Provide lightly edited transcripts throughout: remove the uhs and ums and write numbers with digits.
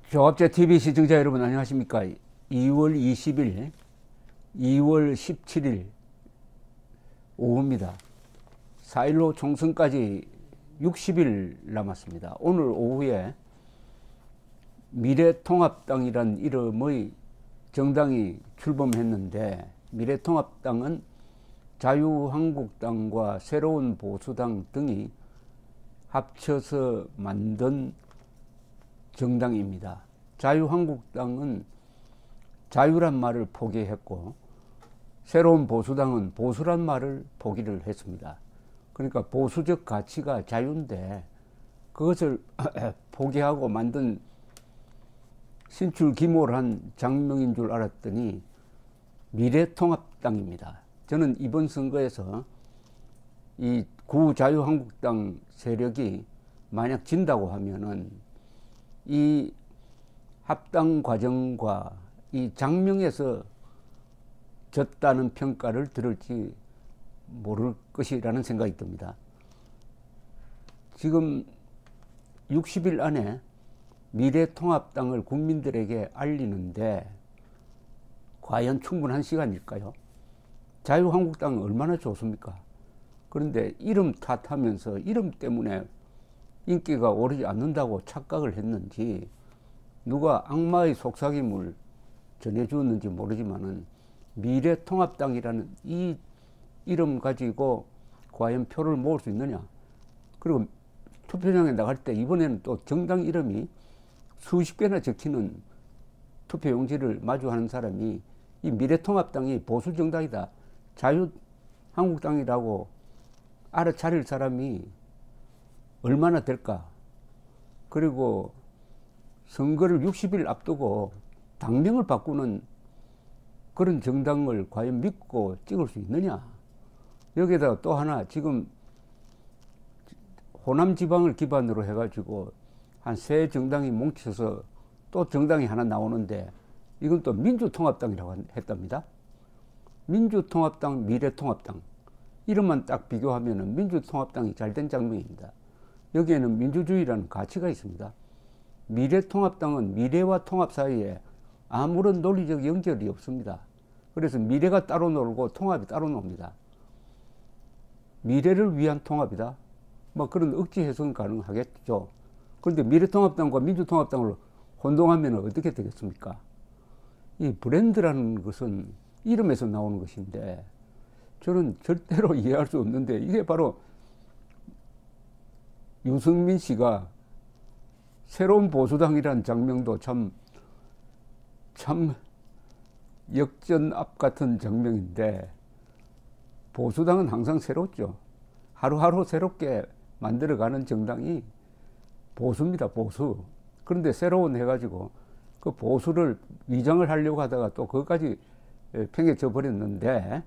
조합제 TV 시청자 여러분 안녕하십니까? 2월 20일, 2월 17일 오후입니다. 4.15 총선까지 60일 남았습니다. 오늘 오후에 미래통합당이란 이름의 정당이 출범했는데, 미래통합당은 자유한국당과 새로운 보수당 등이 합쳐서 만든 정당입니다. 자유한국당은 자유란 말을 포기했고, 새로운 보수당은 보수란 말을 포기를 했습니다. 그러니까 보수적 가치가 자유인데 그것을 포기하고 만든 신출기몰한 장명인 줄 알았더니 미래통합당입니다. 저는 이번 선거에서 이 구자유한국당 세력이 만약 진다고 하면은 이 합당 과정과 이 장명에서 졌다는 평가를 들을지 모를 것이라는 생각이 듭니다. 지금 60일 안에 미래통합당을 국민들에게 알리는데 과연 충분한 시간일까요? 자유한국당은 얼마나 좋습니까? 그런데 이름 탓하면서 이름 때문에 인기가 오르지 않는다고 착각을 했는지, 누가 악마의 속삭임을 전해주었는지 모르지만은 미래통합당이라는 이 이름 가지고 과연 표를 모을 수 있느냐. 그리고 투표장에 나갈 때 이번에는 또 정당 이름이 수십 개나 적히는 투표용지를 마주하는 사람이 이 미래통합당이 보수정당이다, 자유한국당이라고 알아차릴 사람이 얼마나 될까. 그리고 선거를 60일 앞두고 당명을 바꾸는 그런 정당을 과연 믿고 찍을 수 있느냐. 여기에다가 또 하나, 지금 호남 지방을 기반으로 해가지고 한 세 정당이 뭉쳐서 또 정당이 하나 나오는데, 이건 또 민주통합당이라고 했답니다. 민주통합당, 미래통합당. 이름만 딱 비교하면은 민주통합당이 잘된 장면입니다. 여기에는 민주주의라는 가치가 있습니다. 미래통합당은 미래와 통합 사이에 아무런 논리적 연결이 없습니다. 그래서 미래가 따로 놀고 통합이 따로 놉니다. 미래를 위한 통합이다, 뭐 그런 억지 해석은 가능하겠죠. 그런데 미래통합당과 민주통합당을 혼동하면 어떻게 되겠습니까? 이 브랜드라는 것은 이름에서 나오는 것인데 저는 절대로 이해할 수 없는데, 이게 바로 유승민 씨가 새로운 보수당이라는 장명도 참 역전 앞 같은 장명인데, 보수당은 항상 새롭죠. 하루하루 새롭게 만들어가는 정당이 보수입니다, 보수. 그런데 새로운 해가지고 그 보수를 위장을 하려고 하다가 또 그것까지 팽개쳐 버렸는데,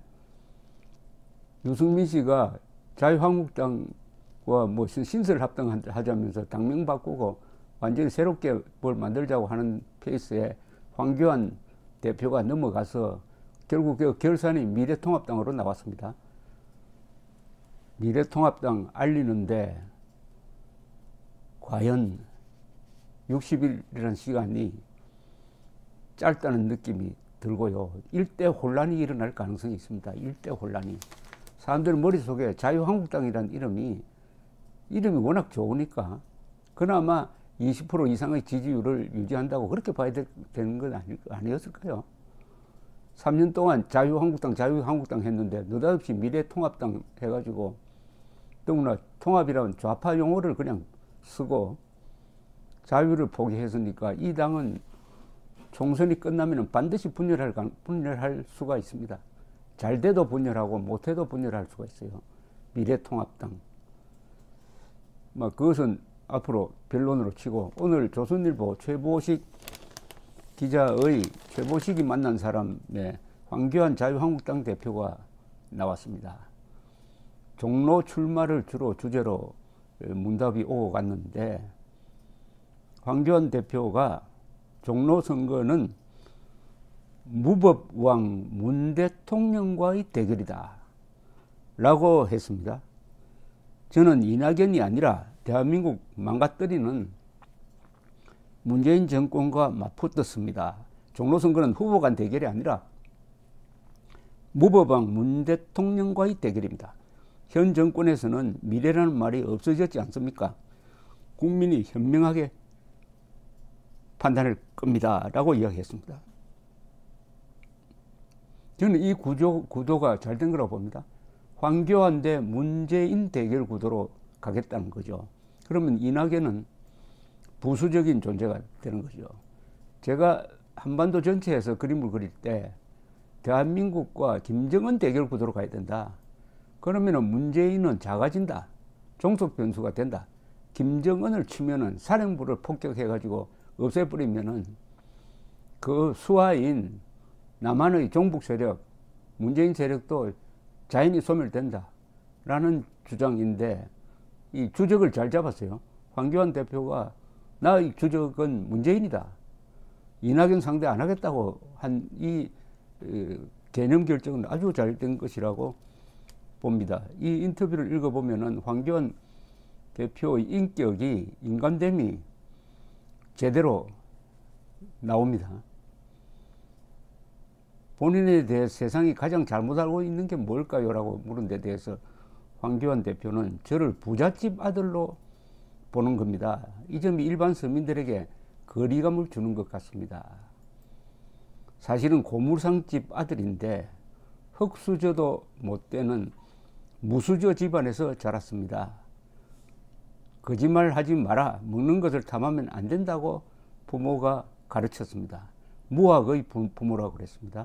유승민 씨가 자유한국당과 뭐 신설 합당하자면서 당명 바꾸고 완전히 새롭게 뭘 만들자고 하는 페이스에 황교안 대표가 넘어가서 결국 그 결산이 미래통합당으로 나왔습니다. 미래통합당 알리는데 과연 60일이라는 시간이 짧다는 느낌이 들고요. 일대 혼란이 일어날 가능성이 있습니다. 일대 혼란이. 사람들 머릿속에 자유한국당이라는 이름이 워낙 좋으니까 그나마 20% 이상의 지지율을 유지한다고 그렇게 봐야 되는 건 아니었을까요? 3년 동안 자유한국당 했는데 느닷없이 미래통합당 해가지고, 더구나 통합이라는 좌파 용어를 그냥 쓰고 자유를 포기했으니까 이 당은 총선이 끝나면 반드시 분열할 수가 있습니다. 잘 돼도 분열하고 못해도 분열할 수가 있어요. 미래통합당. 그것은 앞으로 변론으로 치고, 오늘 조선일보 최보식 기자의 최보식이 만난 사람의 황교안 자유한국당 대표가 나왔습니다. 종로 출마를 주제로 문답이 오고 갔는데, 황교안 대표가 종로 선거는 무법왕 문 대통령과의 대결이다 라고 했습니다. 저는 이낙연이 아니라 대한민국 망가뜨리는 문재인 정권과 맞붙었습니다. 종로선거는 후보 간 대결이 아니라 무법왕 문 대통령과의 대결입니다. 현 정권에서는 미래라는 말이 없어졌지 않습니까? 국민이 현명하게 판단할 겁니다. 라고 이야기했습니다. 저는 이 구도가 잘 된 거라고 봅니다. 황교안 대 문재인 대결 구도로 가겠다는 거죠. 그러면 이낙연은 부수적인 존재가 되는 거죠. 제가 한반도 전체에서 그림을 그릴 때 대한민국과 김정은 대결 구도로 가야 된다. 그러면은 문재인은 작아진다. 종속 변수가 된다. 김정은을 치면은 사령부를 폭격해가지고 없애버리면은 그 수하인 남한의 종북 세력, 문재인 세력도 자연히 소멸된다. 라는 주장인데 이 주적을 잘 잡았어요. 황교안 대표가 나의 주적은 문재인이다. 이낙연 상대 안 하겠다고 한 이 개념 결정은 아주 잘 된 것이라고 봅니다. 이 인터뷰를 읽어보면은 황교안 대표의 인격이, 인간됨이 제대로 나옵니다. 본인에 대해 세상이 가장 잘못 알고 있는 게 뭘까요? 라고 물은 데 대해서 황교안 대표는 저를 부잣집 아들로 보는 겁니다. 이 점이 일반 서민들에게 거리감을 주는 것 같습니다. 사실은 고물상집 아들인데 흙수저도 못 되는 무수저 집안에서 자랐습니다. 거짓말 하지 마라. 먹는 것을 탐하면 안 된다고 부모가 가르쳤습니다. 무학의 부모라고 그랬습니다.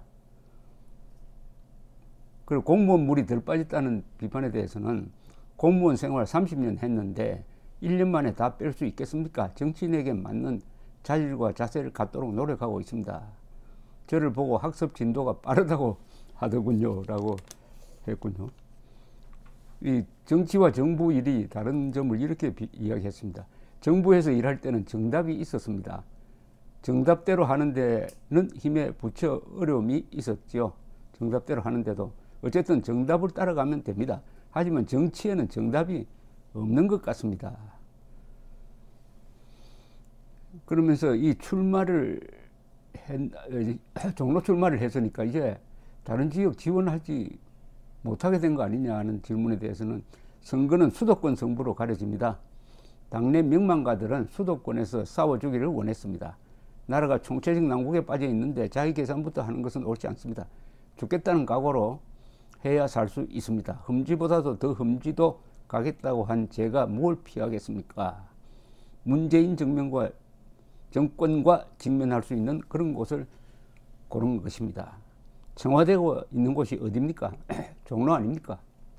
그리고 공무원 물이 덜 빠졌다는 비판에 대해서는 공무원 생활 30년 했는데 1년 만에 다 뺄 수 있겠습니까? 정치인에게 맞는 자질과 자세를 갖도록 노력하고 있습니다. 저를 보고 학습 진도가 빠르다고 하더군요. 라고 했군요. 이 정치와 정부 일이 다른 점을 이렇게 이야기했습니다. 정부에서 일할 때는 정답이 있었습니다. 정답대로 하는 데는 힘에 부처 어려움이 있었죠. 정답대로 하는데도 어쨌든 정답을 따라가면 됩니다. 하지만 정치에는 정답이 없는 것 같습니다. 그러면서 이 종로 출마를 했으니까 이제 다른 지역 지원하지 못하게 된 거 아니냐 하는 질문에 대해서는 선거는 수도권 승부로 가려집니다. 당내 명망가들은 수도권에서 싸워주기를 원했습니다. 나라가 총체적 난국에 빠져 있는데 자기 계산부터 하는 것은 옳지 않습니다. 죽겠다는 각오로 해야 살 수 있습니다. 험지보다도 더 험지도 가겠다고 한 제가 뭘 피하겠습니까? 문재인 정권과 직면할 수 있는 그런 곳을 고른 것입니다. 청와대가 있는 곳이 어디입니까? 종로 아닙니까?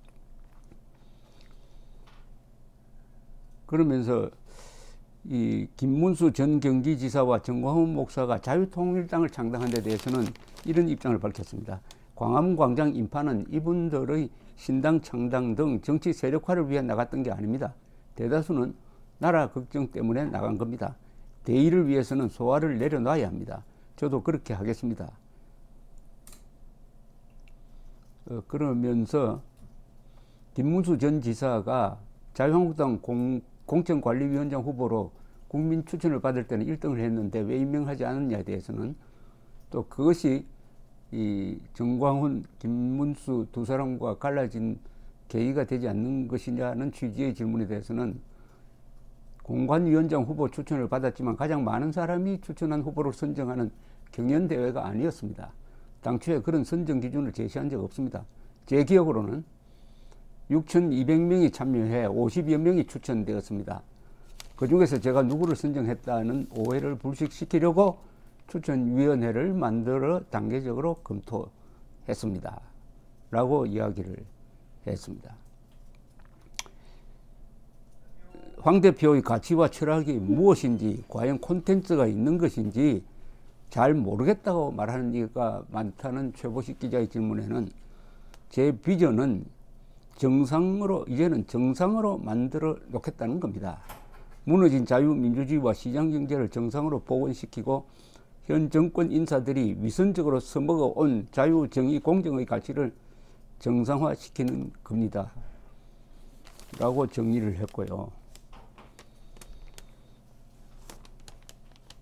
그러면서 이 김문수 전 경기지사와 정광훈 목사가 자유통일당을 창당한 데 대해서는 이런 입장을 밝혔습니다. 광화문광장 인파는 이분들의 신당 창당 등 정치 세력화를 위해 나갔던 게 아닙니다. 대다수는 나라 걱정 때문에 나간 겁니다. 대의를 위해서는 소화를 내려놔야 합니다. 저도 그렇게 하겠습니다. 그러면서 김문수 전 지사가 자유한국당 공천관리위원장 후보로 국민 추천을 받을 때는 1등을 했는데 왜 임명하지 않았냐에 대해서는 또 그것이 이 정광훈, 김문수 두 사람과 갈라진 계기가 되지 않는 것이냐는 취지의 질문에 대해서는 공관위원장 후보 추천을 받았지만 가장 많은 사람이 추천한 후보를 선정하는 경연대회가 아니었습니다. 당초에 그런 선정 기준을 제시한 적 없습니다. 제 기억으로는 6,200명이 참여해 50여 명이 추천되었습니다. 그 중에서 제가 누구를 선정했다는 오해를 불식시키려고 추천위원회를 만들어 단계적으로 검토했습니다. 라고 이야기를 했습니다. 황 대표의 가치와 철학이 무엇인지, 과연 콘텐츠가 있는 것인지 잘 모르겠다고 말하는 이가 많다는 최보식 기자의 질문에는 제 비전은 이제는 정상으로 만들어 놓겠다는 겁니다. 무너진 자유민주주의와 시장경제를 정상으로 복원시키고 현 정권 인사들이 위선적으로 써먹어 온 자유, 정의, 공정의 가치를 정상화시키는 겁니다. 라고 정리를 했고요.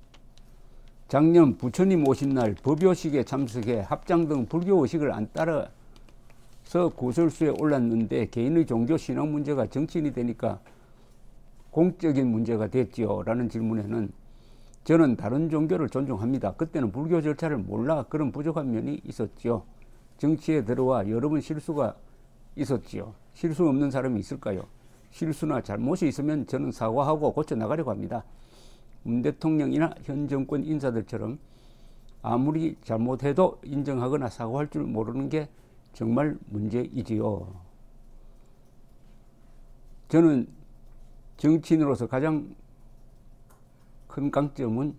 작년 부처님 오신 날 법요식에 참석해 합장 등 불교 의식을 안 따라서 구설수에 올랐는데 개인의 종교 신앙 문제가 정치인이 되니까 공적인 문제가 됐지요? 라는 질문에는 저는 다른 종교를 존중합니다. 그때는 불교 절차를 몰라 그런 부족한 면이 있었지요. 정치에 들어와 여러 번 실수가 있었지요. 실수 없는 사람이 있을까요? 실수나 잘못이 있으면 저는 사과하고 고쳐나가려고 합니다. 문 대통령이나 현 정권 인사들처럼 아무리 잘못해도 인정하거나 사과할 줄 모르는 게 정말 문제이지요. 저는 정치인으로서 가장 큰 강점은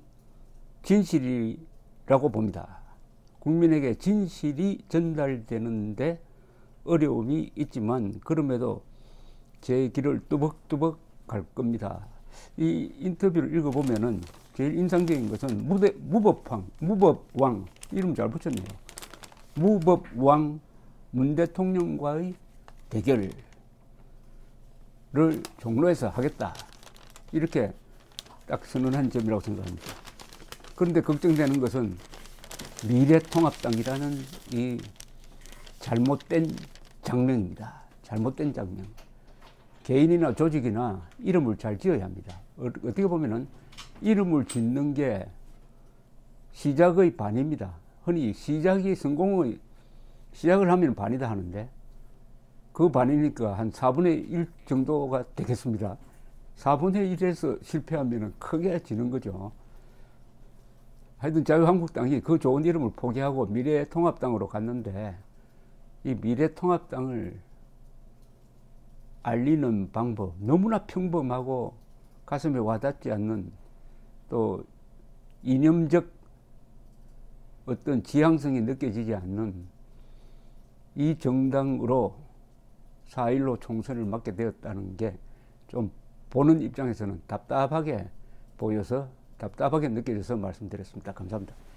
진실이라고 봅니다. 국민에게 진실이 전달되는데 어려움이 있지만 그럼에도 제 길을 뚜벅뚜벅 갈 겁니다. 이 인터뷰를 읽어보면은 제일 인상적인 것은 무법왕 이름 잘 붙였네요. 무법왕 문 대통령과의 대결을 종로에서 하겠다 이렇게 딱 선언한 점이라고 생각합니다. 그런데 걱정되는 것은 미래통합당이라는 이 잘못된 장명입니다. 잘못된 장명. 개인이나 조직이나 이름을 잘 지어야 합니다. 어떻게 보면은 이름을 짓는 게 시작의 반입니다. 흔히 시작을 하면 반이다 하는데 그 반이니까 한 4분의 1 정도가 되겠습니다. 4분의 1에서 실패하면 크게 지는 거죠. 하여튼 자유한국당이 그 좋은 이름을 포기하고 미래통합당으로 갔는데 이 미래통합당을 알리는 방법 너무나 평범하고 가슴에 와닿지 않는 또 이념적 어떤 지향성이 느껴지지 않는 이 정당으로 4.15 총선을 맞게 되었다는 게 좀 보는 입장에서는 답답하게 보여서 답답하게 느껴져서 말씀드렸습니다. 감사합니다.